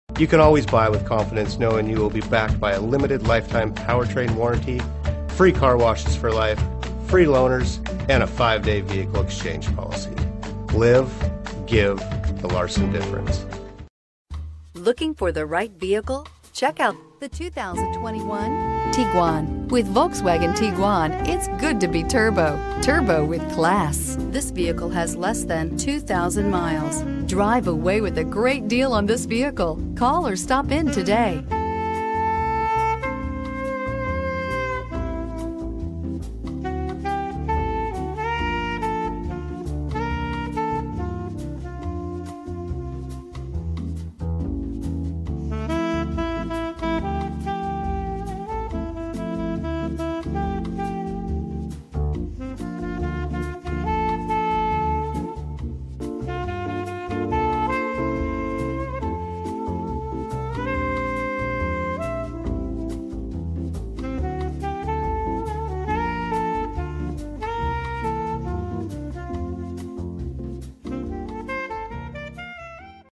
You can always buy with confidence knowing you will be backed by a limited lifetime powertrain warranty, free car washes for life, free loaners, and a 5-day vehicle exchange policy. Live, give the Larson difference. Looking for the right vehicle? Check out the 2021 Tiguan. With Volkswagen Tiguan, it's good to be turbo. Turbo with class. This vehicle has less than 2,000 miles. Drive away with a great deal on this vehicle. Call or stop in today.